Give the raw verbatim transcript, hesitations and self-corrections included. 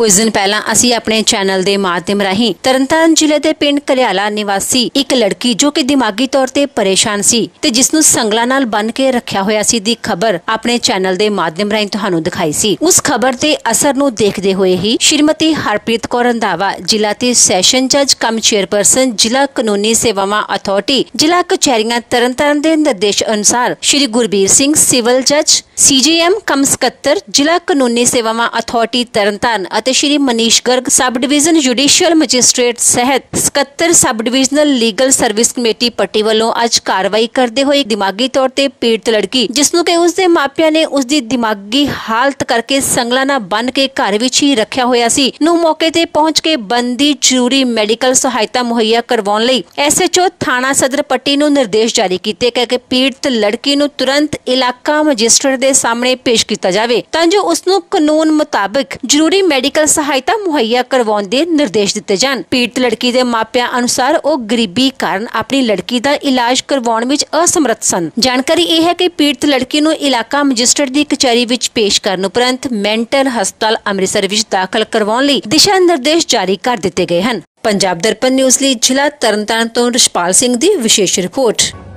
कुछ दिन पहला असी अपने चैनल के माध्यम राही तरनताਰਨ जिले के पिंड कलियाला निवासी एक लड़की जो कि दिमागी तौर ते परेशान सी ते जिसनू संगला नाल बन के रखा होया सी दी खबर अपने चैनल के माध्यम राही तुहानू दिखाई सी। उस खबर के असर नू देखते हुए ही श्रीमती हरप्रीत कौर रंधावा जिला ते सैशन जज कम चेयरपर्सन जिला कानूनी सेवावां अथॉरिटी जिला कचहरियां तरनताਰਨ के निर्देश अनुसार श्री गुरबीर सिंह सिविल जज सी जी एम कम सकत्तर जिला कानूनी सेवावां अथॉरिटी तरनताਰਨ ਅਤੇ Shri Manish Garg sub division judicial magistrate सहित सकत्तर सब डिवीजनल लीगल सर्विस कमेटी पट्टी वालों अज कार्रवाई करते हुए दिमागी तौर ते पीड़ित लड़की जिसनू कि उसके मापिया ने उसकी दिमागी हालत करके संगला ना बन के घर विच ही रखा होया सी नू मौके ते पहुंच के बनदी जरूरी मैडिकल सहायता मुहैया करवाउण लई एस एच ओ थाना सदर पट्टी नू निर्देश जारी कीते कि पीड़ित लड़की नू तुरंत इलाका मजिस्ट्रेट दे सामने पेश किया जाए तां जो उसनू कानून मुताबिक जरूरी मैडिकल सहायता मुहैया करवाउण दे निर्देश दिते जाण। पीड़ित लड़की दे मापिया अनुसार वो गरीबी कारण अपनी लड़की दा इलाज करवाउण विच असमर्थ सन। जानकारी यह है कि पीड़ित लड़की नू इलाका मजिस्ट्रेट दी कचहरी विच पेश करन उपरंत मैंटल हस्पताल अमृतसर विच दाखल करवाउण लई दिशा निर्देश जारी कर दिते गए हन। पंजाब दर्पण न्यूज़ लई जिला तरनताਰਨ तो रिशपाल सिंह दी विशेष रिपोर्ट।